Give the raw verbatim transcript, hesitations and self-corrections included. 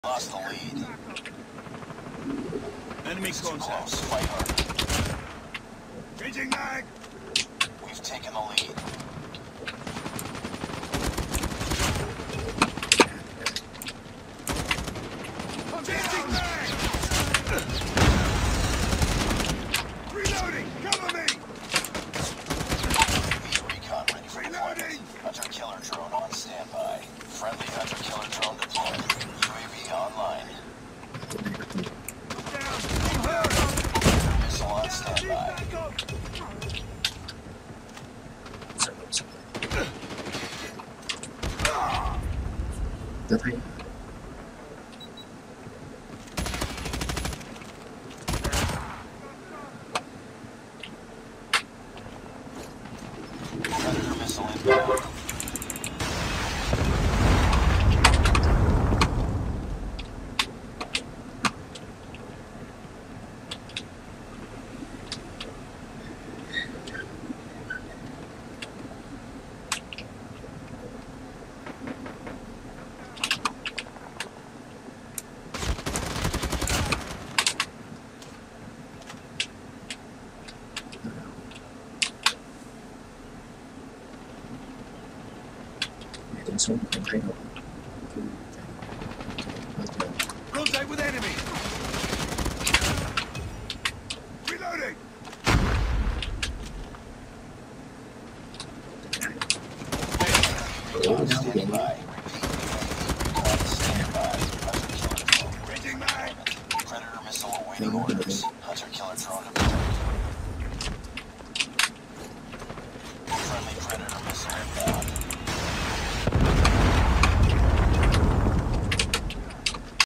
Lost the lead. Enemy contact. Fight hard. Changing mag. We've taken the lead. Changing mag. Reloading. Cover me. Recon ready for Reloading. Hunter killer drone on standby. Friendly hunter killer drone deployed. U A V online. Down. Missile on standby. Tatay. Predator missile inbound. Số không thấy đâu. Contact with enemy. Reloading. Ủa đâu vậy? Standby. Repeat. Recon standby. Hunter killer drone. Changing mag. Predator missile awaiting Đâu có được orders. đâu.